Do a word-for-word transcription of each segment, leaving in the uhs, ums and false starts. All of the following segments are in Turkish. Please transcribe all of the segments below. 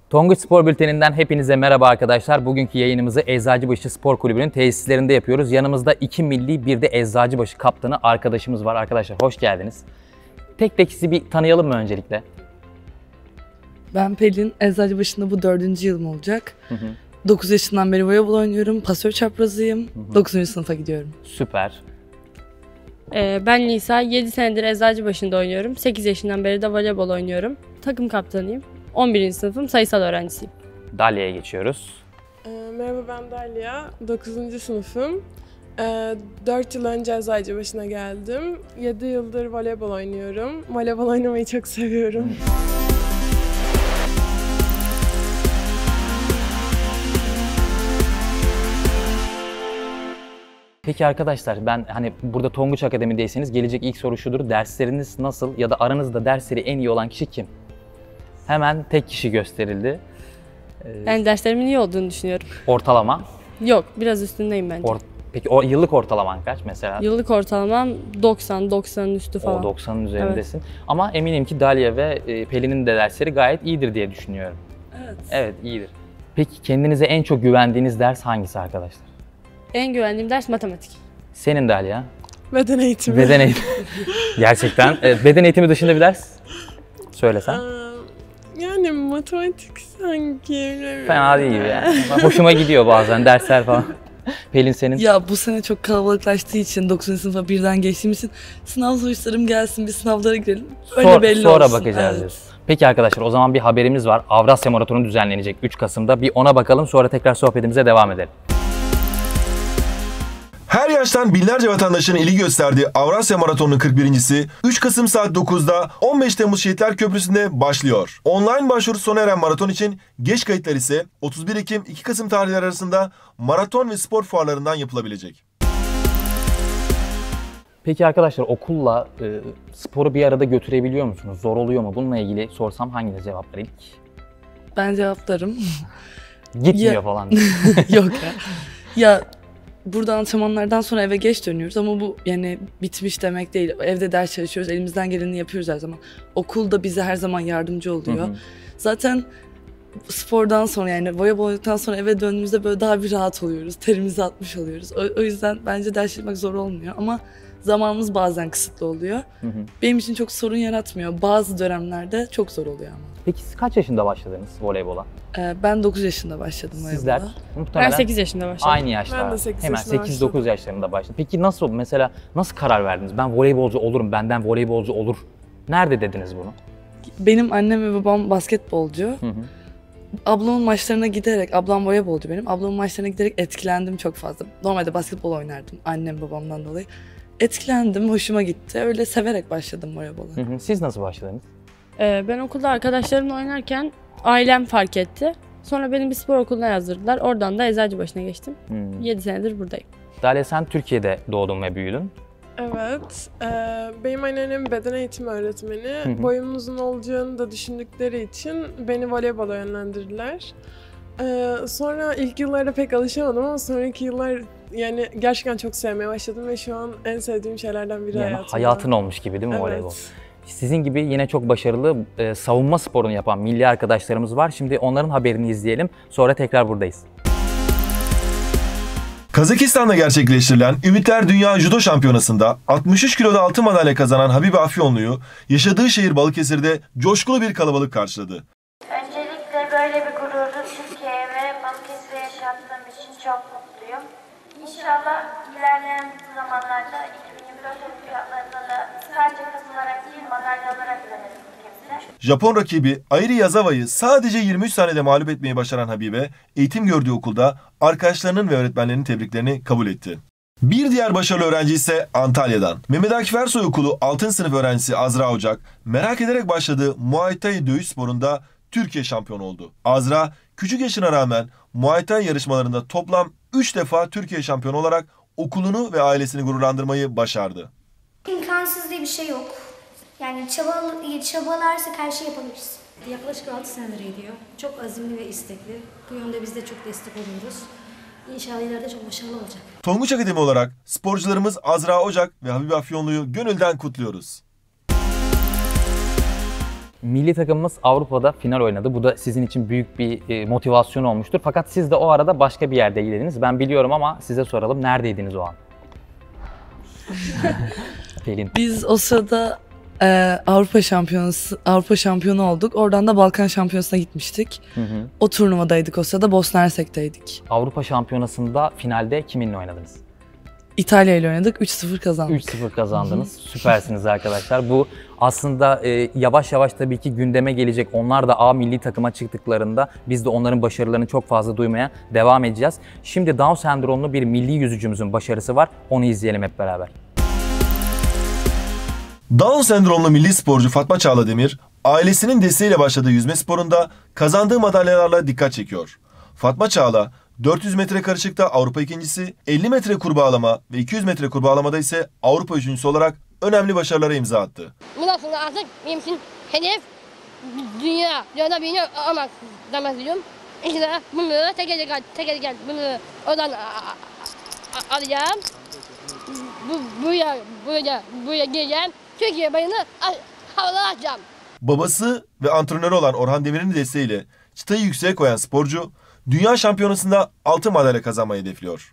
Tonguç Spor Bülteni'nden hepinize merhaba arkadaşlar. Bugünkü yayınımızı Eczacıbaşı Spor Kulübü'nün tesislerinde yapıyoruz. Yanımızda iki milli bir de Eczacıbaşı kaptanı arkadaşımız var. Arkadaşlar hoş geldiniz. Tek tek sizi bir tanıyalım mı öncelikle? Ben Pelin, Eczacıbaşı'nda bu dördüncü yılım olacak. Hı hı. dokuz yaşından beri voleybol oynuyorum, pasör çaprazıyım, hı hı. dokuzuncu sınıfa gidiyorum. Süper. Ee, ben Nisa, yedi senedir Eczacıbaşı'nda oynuyorum. sekiz yaşından beri de voleybol oynuyorum. Takım kaptanıyım. on birinci sınıfım, sayısal öğrencisiyim. Dalya'ya geçiyoruz. Ee, merhaba, ben Dalya, dokuzuncu sınıfım. Ee, dört yıl önce Eczacıbaşı'na geldim. yedi yıldır voleybol oynuyorum. Voleybol oynamayı çok seviyorum. Peki arkadaşlar, ben hani burada Tonguç Akademi'deyseniz gelecek ilk soru şudur. Dersleriniz nasıl ya da aranızda dersleri en iyi olan kişi kim? Hemen tek kişi gösterildi. Ee, ben derslerimin iyi olduğunu düşünüyorum. Ortalama? Yok, biraz üstündeyim bence. Or Peki o yıllık ortalaman kaç mesela? Yıllık ortalamam doksan, doksanın üstü falan. O doksanın üzerindesin. Evet. Ama eminim ki Dalya ve Pelin'in de dersleri gayet iyidir diye düşünüyorum. Evet. Evet, iyidir. Peki kendinize en çok güvendiğiniz ders hangisi arkadaşlar? En güvendiğim ders matematik. Senin Dalya? Beden eğitimi. Beden eğitimi. Gerçekten. Evet, beden eğitimi dışında bir ders söylesen. Yani matematik sanki. Fena değil gibi yani. Hoşuma gidiyor bazen dersler falan. Pelin senin? Ya bu sene çok kalabalıklaştığı için dokuzuncu sınıfa birden geçtiğim için sınav sonuçlarım gelsin, bir sınavlara girelim. Öyle Sor, belli sonra olsun. bakacağız Evet. diyorsun. Peki arkadaşlar, o zaman bir haberimiz var. Avrasya Maratonu düzenlenecek üç Kasım'da. Bir ona bakalım, sonra tekrar sohbetimize devam edelim. Her yaştan binlerce vatandaşın ilgi gösterdiği Avrasya Maratonu'nun kırk birincisi üç Kasım saat dokuzda on beş Temmuz Şehitler Köprüsü'nde başlıyor. Online başvuru sona eren maraton için geç kayıtlar ise otuz bir Ekim iki Kasım tarihleri arasında maraton ve spor fuarlarından yapılabilecek. Peki arkadaşlar, okulla e, sporu bir arada götürebiliyor musunuz? Zor oluyor mu? Bununla ilgili sorsam hanginiz cevaplar ilk? Ben cevaplarım. Gitmiyor ya... falan. Yok ya. Ya burada antrenmanlardan sonra eve geç dönüyoruz ama bu yani bitmiş demek değil. Evde ders çalışıyoruz, elimizden geleni yapıyoruz her zaman. Okul da bize her zaman yardımcı oluyor. Hı hı. Zaten spordan sonra, yani voleybol oynadıktan sonra eve döndüğümüzde böyle daha bir rahat oluyoruz. Terimizi atmış oluyoruz. O, o yüzden bence ders çalışmak zor olmuyor ama zamanımız bazen kısıtlı oluyor. Hı hı. Benim için çok sorun yaratmıyor. Bazı dönemlerde çok zor oluyor ama. Peki siz kaç yaşında başladınız voleybola? Ee, ben dokuz yaşında başladım voleybola. Sizler? Muhtemelen ben sekiz yaşında başladım. Aynı yaşta. Ben de sekiz Hemen sekiz dokuz başladım. yaşlarında başladım. Peki nasıl, mesela nasıl karar verdiniz? Ben voleybolcu olurum, benden voleybolcu olur. Nerede dediniz bunu? Benim annem ve babam basketbolcu. Hı hı. Ablamın maçlarına giderek, ablam voleybolcu benim. Ablamın maçlarına giderek etkilendim çok fazla. Normalde basketbol oynardım annem babamdan dolayı. Etkilendim, hoşuma gitti. Öyle severek başladım voleybola. Hı hı. Siz nasıl başladınız? Ee, ben okulda arkadaşlarımla oynarken ailem fark etti. Sonra beni bir spor okuluna yazdırdılar. Oradan da Eczacıbaşı'na geçtim. Hmm. yedi senedir buradayım. Dalya, sen Türkiye'de doğdun ve büyüdün. Evet. E, benim annem beden eğitimi öğretmeni. Hı hı. Boyumun uzun olacağını da düşündükleri için beni voleybola yönlendirdiler. E, sonra ilk yıllarda pek alışamadım ama sonraki yıllar yani gerçekten çok sevmeye başladım ve şu an en sevdiğim şeylerden biri yani hayatımda. Hayatın olmuş gibi değil mi, evet. Voleybol? Sizin gibi yine çok başarılı e, savunma sporunu yapan milli arkadaşlarımız var. Şimdi onların haberini izleyelim. Sonra tekrar buradayız. Kazakistan'da gerçekleştirilen Ümitler Dünya Judo Şampiyonası'nda altmış üç kiloda altın madalya kazanan Habibe Afyonlu'yu yaşadığı şehir Balıkesir'de coşkulu bir kalabalık karşıladı. Öncelikle böyle bir gururu Türkiye'ye ve Balıkesir'e yaşattığım için çok mutluyum. İnşallah ilerleyen zamanlarda iki bin yirmi dört olimpiyatlarında da sadece katılarak değil, madalya alarak döneriz ülkemize. Japon rakibi Airi Yazawa'yı sadece yirmi üç saniyede mağlup etmeyi başaran Habibe, eğitim gördüğü okulda arkadaşlarının ve öğretmenlerinin tebriklerini kabul etti. Bir diğer başarılı öğrenci ise Antalya'dan. Mehmet Akif Ersoy Okulu altın sınıf öğrencisi Azra Ocak, merak ederek başladığı Muay Thai dövüş sporunda Türkiye şampiyonu oldu. Azra, küçük yaşına rağmen Muay Thai yarışmalarında toplam üç defa Türkiye şampiyonu olarak okulunu ve ailesini gururlandırmayı başardı. İmkansız diye bir şey yok. Yani çabal çabalarsak her şeyi yapabiliriz. Yaklaşık altı senedir gidiyor. Çok azimli ve istekli. Bu yönde biz de çok destek oluyoruz. İnşallah ileride çok başarılı olacak. Tonguç Akademi olarak sporcularımız Azra Ocak ve Habibe Afyonlu'yu gönülden kutluyoruz. Milli takımımız Avrupa'da final oynadı. Bu da sizin için büyük bir motivasyon olmuştur. Fakat siz de o arada başka bir yerdeydiniz. Ben biliyorum ama size soralım. Neredeydiniz o an? Pelin. Biz o sırada e, Avrupa Şampiyonası Avrupa şampiyonu olduk. Oradan da Balkan Şampiyonası'na gitmiştik. Hı hı. O turnuvadaydık o sırada. Bosna Hersek'teydik. Avrupa Şampiyonası'nda finalde kiminle oynadınız? İtalya ile oynadık. üç sıfır kazandık. üç sıfır kazandınız. Süpersiniz arkadaşlar. Bu aslında e, yavaş yavaş tabii ki gündeme gelecek. Onlar da A milli takıma çıktıklarında biz de onların başarılarını çok fazla duymaya devam edeceğiz. Şimdi Down sendromlu bir milli yüzücümüzün başarısı var. Onu izleyelim hep beraber. Down sendromlu milli sporcu Fatma Çağla Demir, ailesinin desteğiyle başladığı yüzme sporunda kazandığı madalyalarla dikkat çekiyor. Fatma Çağla, dört yüz metre karışıkta Avrupa ikincisi, elli metre kurbağalama ve iki yüz metre kurbağalamada ise Avrupa üçüncüsü olarak önemli başarılara imza attı. Bundan sonra artık benim için hedef dünya, dünyada birini almak demek istiyorum. İşte bunları teker teker, teker teker bunları oradan alacağım. Bu, buraya, buraya, buraya geleceğim. Türkiye bayını havalara atacağım. Babası ve antrenörü olan Orhan Demir'in desteğiyle çıtayı yükseğe koyan sporcu, dünya şampiyonasında altın madalya kazanmayı hedefliyor.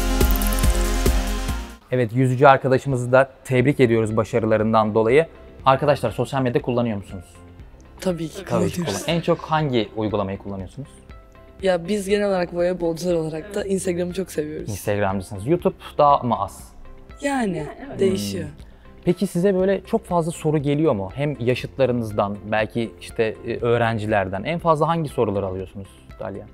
Evet, yüzücü arkadaşımızı da tebrik ediyoruz başarılarından dolayı. Arkadaşlar sosyal medya kullanıyor musunuz? Tabii ki Tabii ki kullanıyoruz. kullan- En çok hangi uygulamayı kullanıyorsunuz? Ya biz genel olarak voleybolcular olarak da Instagram'ı çok seviyoruz. Instagram'cısınız. YouTube daha mı az? Yani değişiyor. Peki size böyle çok fazla soru geliyor mu? Hem yaşıtlarınızdan, belki işte e, öğrencilerden. En fazla hangi soruları alıyorsunuz Dalya?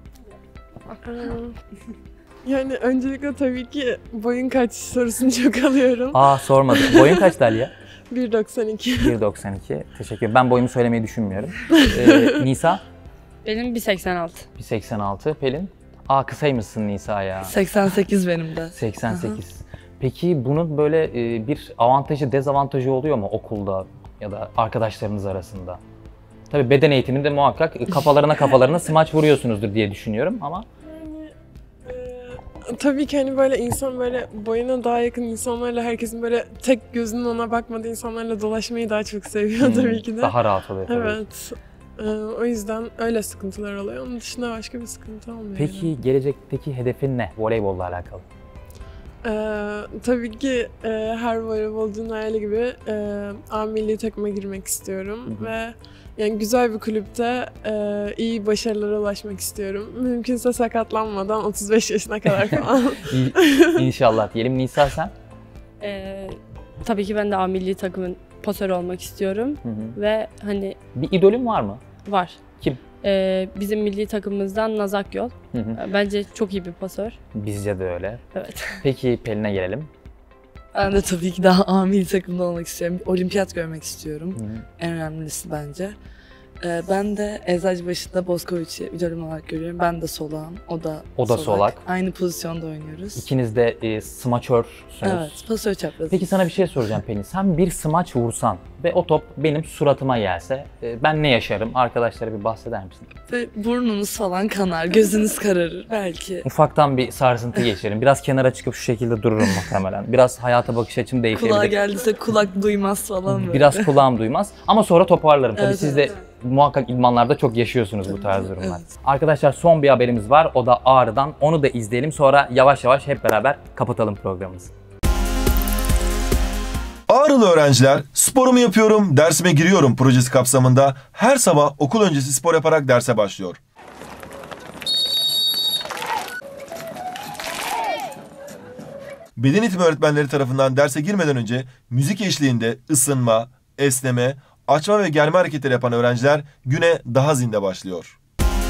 Yani öncelikle tabii ki boyun kaç sorusunu çok alıyorum. Aa sormadım. Boyun kaç Dalya? bir doksan iki. bir doksan iki. Teşekkür ederim. Ben boyumu söylemeyi düşünmüyorum. Ee, Nisa? Benim bir seksen altı. bir seksen altı. Pelin? Aa kısaymışsın Nisa ya. seksen sekiz benim de. seksen sekiz. Peki bunun böyle e, bir avantajı, dezavantajı oluyor mu okulda ya da arkadaşlarınız arasında? Tabii beden eğitiminde muhakkak kafalarına kafalarına smaç vuruyorsunuzdur diye düşünüyorum ama. Yani e, tabii ki hani böyle insan böyle boyuna daha yakın insanlarla, herkesin böyle tek gözünün ona bakmadığı insanlarla dolaşmayı daha çok seviyor Hmm, tabii ki de. Daha rahat oluyor tabii. Evet. Ee, o yüzden öyle sıkıntılar oluyor. Onun dışında başka bir sıkıntı olmuyor. Peki gelecekteki hedefin ne voleybolla alakalı? Ee, tabii ki e, her voleybolcunun hayali gibi e, A milli takıma girmek istiyorum. Hı hı. Ve yani güzel bir kulüpte e, iyi başarılara ulaşmak istiyorum. Mümkünse sakatlanmadan otuz beş yaşına kadar falan. İ- İnşallah diyelim. Nisa sen? Ee, tabii ki ben de A milli takımın pasörü olmak istiyorum. Hı hı. Ve hani Bir idolün var mı? var. Kim? Ee, bizim milli takımımızdan Nazak Yol. Hı hı. Bence çok iyi bir pasör. Bizce de öyle. Evet. Peki Pelin'e gelelim. Ben de tabii ki daha A milli takımda olmak istiyorum. Bir olimpiyat görmek istiyorum. Hı hı. En önemlisi bence. Ee, ben de Eczacıbaşı'nda Boskovic'i idolüm olarak görüyorum. Ben de solağım. O da O da solak. Aynı pozisyonda oynuyoruz. İkiniz de e, smaçörsünüz. Evet, pasör çaprazı. Peki sana bir şey soracağım Pelin. Sen bir smaç vursan ve o top benim suratıma gelse e, ben ne yaşarım? Arkadaşlara bir bahseder misin? Ve burnunuz falan kanar, gözünüz kararır belki. Ufaktan bir sarsıntı geçiririm. Biraz kenara çıkıp şu şekilde dururum muhtemelen. Biraz hayata bakış açım Kulağa değişebilir. geldiyse kulak duymaz falan böyle. Biraz kulağım duymaz ama sonra toparlarım. Tabii Evet, siz de evet. muhakkak idmanlarda çok yaşıyorsunuz bu tarz durumlar. Evet. Arkadaşlar son bir haberimiz var. O da Ağrı'dan. Onu da izleyelim. Sonra yavaş yavaş hep beraber kapatalım programımızı. Ağrılı öğrenciler sporumu yapıyorum, dersime giriyorum projesi kapsamında her sabah okul öncesi spor yaparak derse başlıyor. Beden eğitimi öğretmenleri tarafından derse girmeden önce müzik eşliğinde ısınma, esneme, açma ve germe hareketleri yapan öğrenciler güne daha zinde başlıyor.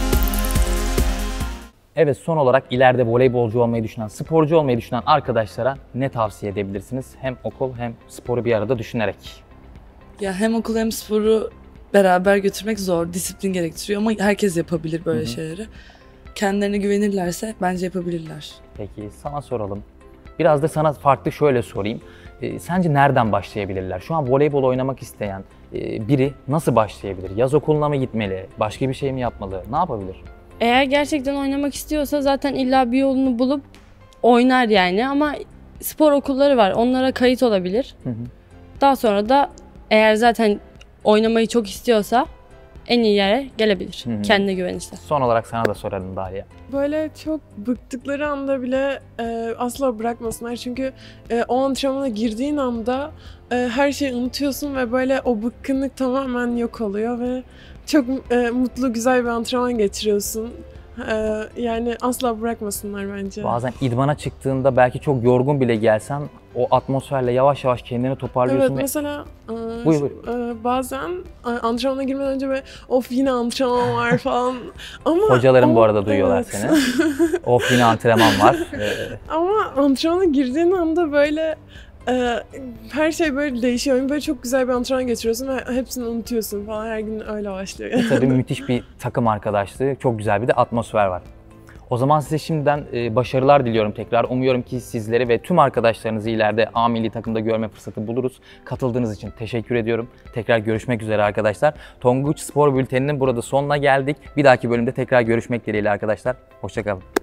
Evet, son olarak ileride voleybolcu olmayı düşünen, sporcu olmayı düşünen arkadaşlara ne tavsiye edebilirsiniz? Hem okul hem sporu bir arada düşünerek. Ya hem okul hem sporu beraber götürmek zor, disiplin gerektiriyor ama herkes yapabilir böyle Hı hı. şeyleri. Kendilerine güvenirlerse bence yapabilirler. Peki sana soralım. Biraz da sana farklı şöyle sorayım. E, sence nereden başlayabilirler? Şu an voleybol oynamak isteyen e, biri nasıl başlayabilir? Yaz okuluna mı gitmeli? Başka bir şey mi yapmalı? Ne yapabilir? Eğer gerçekten oynamak istiyorsa zaten illa bir yolunu bulup oynar yani ama spor okulları var. Onlara kayıt olabilir. Hı hı. Daha sonra da eğer zaten oynamayı çok istiyorsa en iyi yere gelebilir. Hı hı. Kendine güvenirse. Son olarak sana da soralım Dalia. Böyle çok bıktıkları anda bile e, asla bırakmasınlar. Çünkü e, o antrenmana girdiğin anda e, her şeyi unutuyorsun ve böyle o bıkkınlık tamamen yok oluyor ve çok e, mutlu, güzel bir antrenman geçiriyorsun. E, yani asla bırakmasınlar bence. Bazen idmana çıktığında belki çok yorgun bile gelsen o atmosferle yavaş yavaş kendini toparlıyorsun. Evet, ve... mesela e, Buyur, buyur. e, bazen e, antrenmana girmeden önce böyle of yine antrenman var falan. Ama Hocalarım o- bu arada duyuyorlar evet. seni. Of yine antrenman var. Ee, Ama antrenmana girdiğin anda böyle e, her şey böyle değişiyor. Böyle çok güzel bir antrenman geçiriyorsun ve hepsini unutuyorsun falan. Her gün öyle başlıyor. tabii müthiş bir takım arkadaşlığı, çok güzel bir de atmosfer var. O zaman size şimdiden e, başarılar diliyorum tekrar. Umuyorum ki sizleri ve tüm arkadaşlarınızı ileride A milli takımda görme fırsatı buluruz. Katıldığınız için teşekkür ediyorum. Tekrar görüşmek üzere arkadaşlar. Tonguç Spor Bülteni'nin burada sonuna geldik. Bir dahaki bölümde tekrar görüşmek dileğiyle arkadaşlar. Hoşça kalın.